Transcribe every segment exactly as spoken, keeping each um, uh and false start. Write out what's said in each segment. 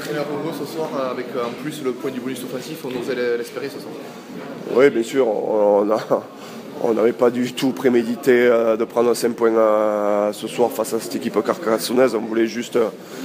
entraîneur heureux ce soir avec en plus le point du bonus offensif, on osait l'espérer ce soir? Oui, bien sûr, on a, on n'avait pas du tout prémédité de prendre cinq points ce soir face à cette équipe carcassonnaise. On voulait juste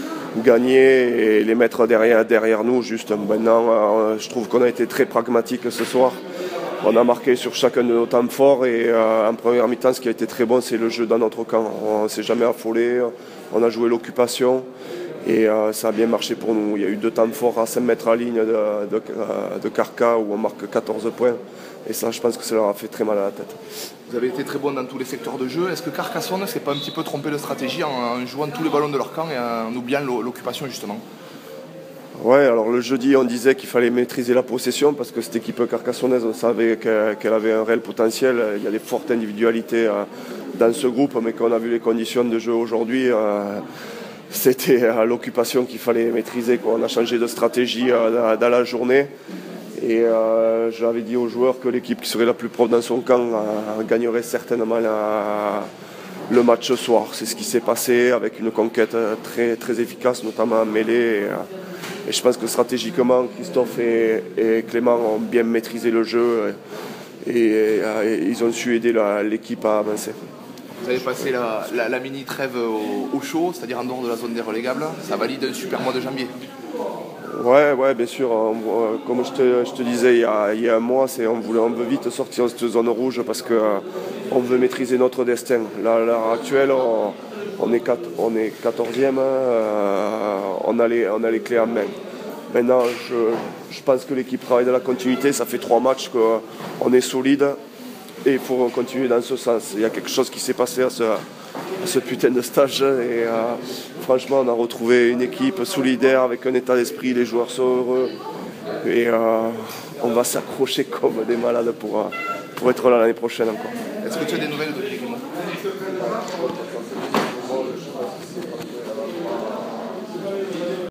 gagner et les mettre derrière, derrière nous. Juste maintenant, je trouve qu'on a été très pragmatique ce soir. On a marqué sur chacun de nos temps forts et euh, en première mi-temps, ce qui a été très bon, c'est le jeu dans notre camp. On ne s'est jamais affolé, on a joué l'occupation et euh, ça a bien marché pour nous. Il y a eu deux temps forts à cinq mètres à ligne de, de, de Carca où on marque quatorze points et ça, je pense que ça leur a fait très mal à la tête. Vous avez été très bon dans tous les secteurs de jeu. Est-ce que Carcassonne ne s'est pas un petit peu trompé de stratégie en, en jouant tous les ballons de leur camp et en oubliant l'occupation justement? Ouais, alors le jeudi, on disait qu'il fallait maîtriser la possession parce que cette équipe carcassonnaise, on savait qu'elle avait un réel potentiel. Il y a des fortes individualités dans ce groupe, mais quand on a vu les conditions de jeu aujourd'hui, c'était l'occupation qu'il fallait maîtriser. On a changé de stratégie dans la journée et j'avais dit aux joueurs que l'équipe qui serait la plus propre dans son camp gagnerait certainement la le match ce soir. C'est ce qui s'est passé avec une conquête très, très efficace, notamment en mêlée. Et, et je pense que stratégiquement, Christophe et, et Clément ont bien maîtrisé le jeu et, et, et ils ont su aider l'équipe à avancer. Vous avez passé la, la, la mini-trêve au, au chaud, c'est-à-dire en dehors de la zone des relégables. Ça valide un super mois de janvier. Ouais, ouais, bien sûr. Comme je te, je te disais il y, a, il y a un mois, c'est, on, voulait, on veut vite sortir de cette zone rouge parce qu'on veut maîtriser notre destin. Là, à l'heure actuelle, on, on, est, on est quatorzième, euh, on, a les, on a les clés en main. Maintenant, je, je pense que l'équipe travaille dans la continuité. Ça fait trois matchs qu'on est solide et il faut continuer dans ce sens. Il y a quelque chose qui s'est passé à ce, à ce putain de stage et euh, franchement, on a retrouvé une équipe solidaire avec un état d'esprit, les joueurs sont heureux et euh, on va s'accrocher comme des malades pour, pour être là l'année prochaine encore. Est-ce que tu as des nouvelles de Clément ?